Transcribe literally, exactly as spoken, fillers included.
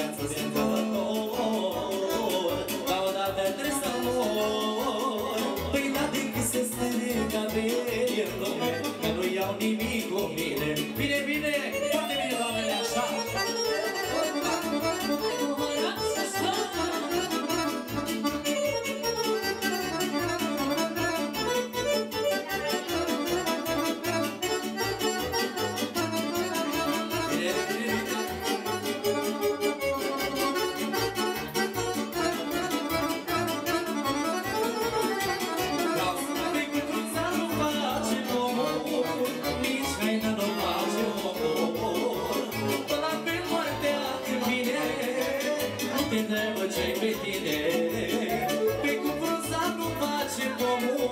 viață de încăpător, la odată trebuie să mor. Păi da decât să strâng averi în lume, că nu iau nimic cu mine. Bine, bine, foarte bine, doamnele, așa! Ce pe tine, pe cu frunza nu face pomul.